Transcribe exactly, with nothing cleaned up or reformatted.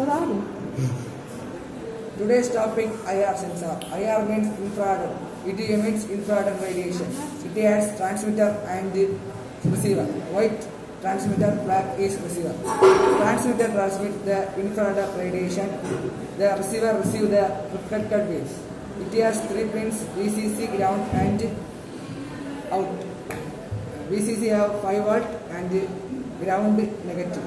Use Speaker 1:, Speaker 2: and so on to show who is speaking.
Speaker 1: Today's topic I R sensor. I R means infrared. It emits infrared radiation. It has transmitter and receiver. White transmitter, black is receiver. Transmitter transmits the infrared radiation. The receiver receives the reflected waves. It has three pins: V C C, ground and out. V C C have five volt and ground negative.